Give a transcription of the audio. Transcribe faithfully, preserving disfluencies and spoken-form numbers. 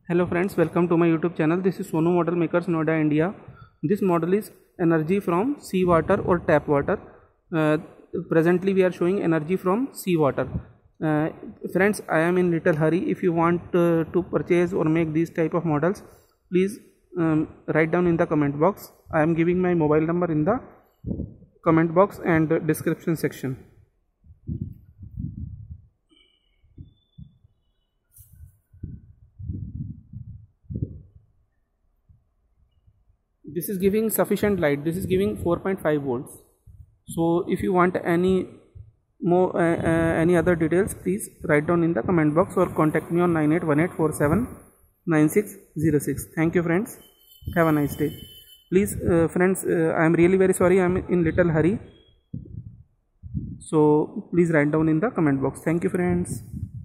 Hello friends, welcome to my YouTube channel. This is Sonu Model Makers, Noida, India. This model is energy from seawater or tap water. Uh, presently we are showing energy from seawater. Uh, friends, I am in little hurry. If you want uh, to purchase or make these type of models, please um, write down in the comment box. I am giving my mobile number in the comment box and description section. This is giving sufficient light. This is giving four point five volts. So if you want any more uh, uh, any other details, please write down in the comment box or contact me on nine eight one eight four seven nine six zero six. Thank you friends, have a nice day. Please uh, friends, uh, I am really very sorry, I am in little hurry, so please write down in the comment box. Thank you friends.